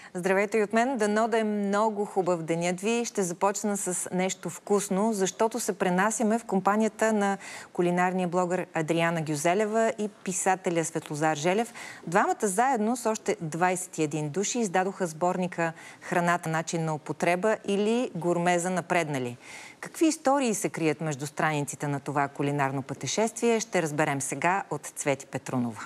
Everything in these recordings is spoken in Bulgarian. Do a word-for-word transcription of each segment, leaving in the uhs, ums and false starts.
Здравейте и от мен. Дано да е много хубав денят ви. Ще започна с нещо вкусно, защото се пренасяме в компанията на кулинарния блогър Адриана Гюзелева и писателя Светлозар Желев. Двамата заедно с още двадесет и един души издадоха сборника "Храната, начин на употреба" или "Гурме за напреднали". Какви истории се крият между страниците на това кулинарно пътешествие, ще разберем сега от Цвети Петрунова.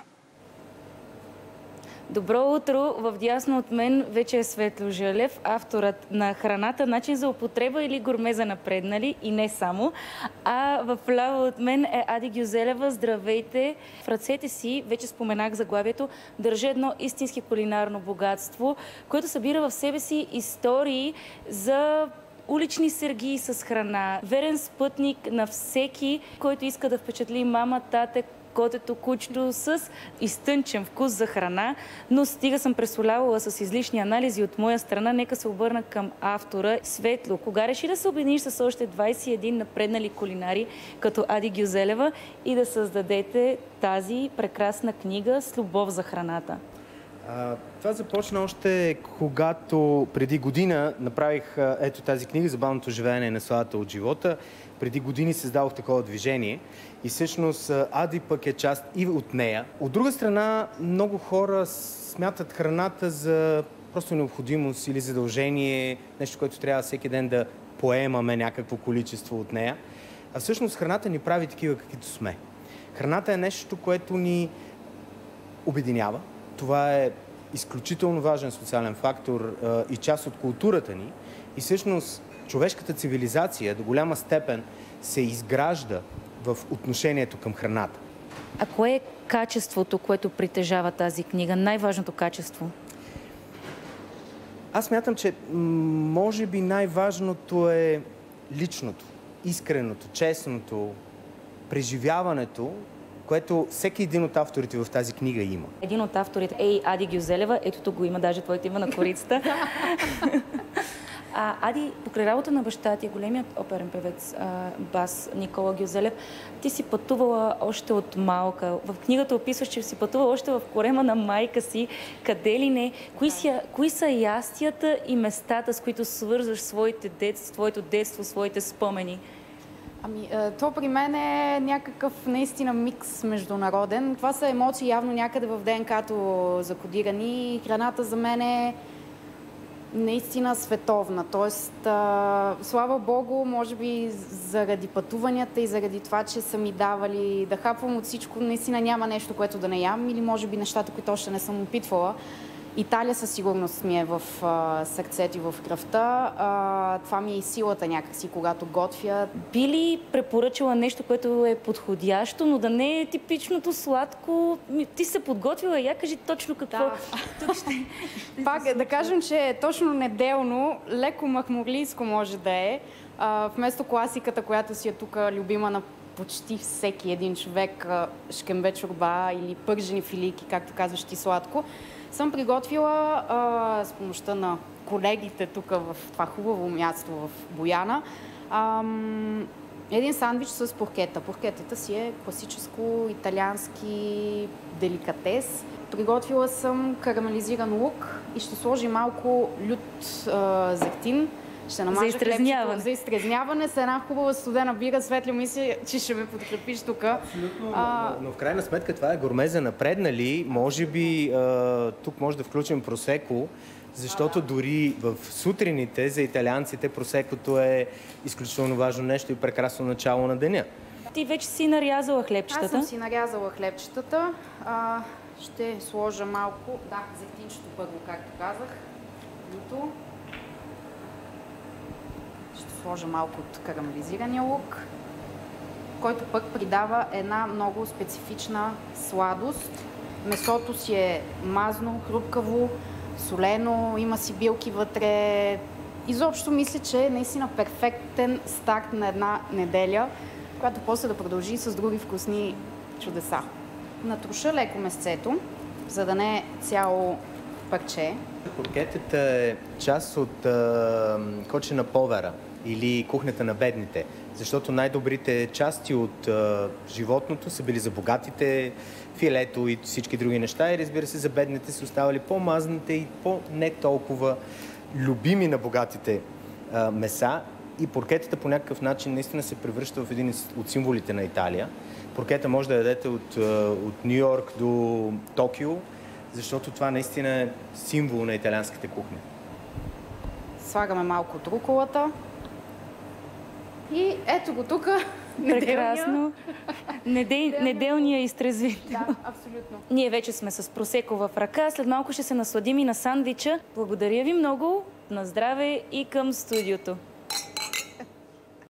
Добро утро! Вдясно от мен вече е Светло Желев, авторът на "Храната, начин за употреба" или "Гурме за напреднали", и не само. А в ляво от мен е Ади Гюзелева. Здравейте! В ръцете си, вече споменах заглавието, държа едно истински кулинарно богатство, което събира в себе си истории за улични сергии с храна. Верен спътник на всеки, който иска да впечатли мама, тате, котето, кучето с изтънчен вкус за храна, но стига съм пресолявала с излишни анализи от моя страна. Нека се обърна към автора. Светло, кога реши да се обединиш с още двадесет и един напреднали кулинари, като Ади Гюзелева, и да създадете тази прекрасна книга с любов за храната? А, това започна още когато преди година направих ето тази книга "Забавното живеене и насладата от живота". Преди години създадох такова движение и всъщност Ади пък е част и от нея. От друга страна, много хора смятат храната за просто необходимост или задължение, нещо, което трябва всеки ден да поемаме някакво количество от нея. А всъщност храната ни прави такива, каквито сме. Храната е нещо, което ни обединява. Това е изключително важен социален фактор а, и част от културата ни. И всъщност човешката цивилизация до голяма степен се изгражда в отношението към храната. А кое е качеството, което притежава тази книга? Най-важното качество? Аз смятам, че може би най-важното е личното, искреното, честното, преживяването, което всеки един от авторите в тази книга има. Един от авторите е и Ади Гюзелева. Ето тук го има, даже твоето има на корицата. А, Ади, покрай работа на баща ти, големият оперен певец а, бас Никола Гюзелев, ти си пътувала още от малка. В книгата описваш, че си пътувала още в корема на майка си. Къде ли не? Кои, си, кои са ястията и местата, с които свързваш своите детство, твоето детство, своите спомени? Ами, то при мен е някакъв наистина микс международен. Това са емоции явно някъде в ДНК-то закодирани. Храната за мен е наистина световна. Тоест, а, слава Богу, може би заради пътуванията и заради това, че са ми давали да хапвам от всичко, наистина няма нещо, което да не ям, или може би нещата, които още не съм опитвала. Италия със сигурност ми е в а, сърцето и в кръвта. А, това ми е и силата някакси, когато готвя. Би ли препоръчала нещо, което е подходящо, но да не е типичното сладко? Ти се подготвила, я кажи точно какво. Да. Тук ще... Пак да кажем, че е точно неделно, леко махмурлийско може да е. А, вместо класиката, която си е тук любима на почти всеки един човек, шкембе чорба или пържени филийки, както казваш ти, сладко, съм приготвила а, с помощта на колегите тук в това хубаво място в Бояна ам, един сандвич с поркета. Поркетата си е класическо италиански деликатес. Приготвила съм карамелизиран лук и ще сложи малко лют а, зехтин. Ще намажа за изтрезняване. За изтрезняване с една хубава студена бира. Светло, мисля, че ще ме подкрепиш тук. Абсолютно, а... но, но в крайна сметка това е гурме за напреднали. Може би а, тук може да включим просеко, защото а, да. Дори в сутрините за италианците просекото е изключително важно нещо и прекрасно начало на деня. Ти вече си нарязала хлебчетата? Аз съм си нарязала хлебчетата. А, ще сложа малко, да, зехтинчето първо, както казах. Люто. Ще сложа малко от карамелизирания лук, който пък придава една много специфична сладост. Месото си е мазно, хрупкаво, солено, има си билки вътре. Изобщо мисля, че е наистина перфектен старт на една неделя, която после да продължи с други вкусни чудеса. Натруша леко месцето, за да не е цяло парче. Поркетата е част от а, кочена повера. или кухнята на бедните. Защото най-добрите части от а, животното са били за богатите, филето и всички други неща. И разбира се, за бедните са оставали по-мазните и по-не толкова любими на богатите а, меса. И поркетата по някакъв начин наистина се превръща в един от символите на Италия. Поркета може да ядете от, от Ню Йорк до Токио, защото това наистина е символ на италианската кухня. Слагаме малко от руколата. И ето го тук. Прекрасно. Недел... Неделния изтрезвител. Да, абсолютно. Ние вече сме с просеко в ръка. След малко ще се насладим и на сандвича. Благодаря ви много. На здраве и към студиото.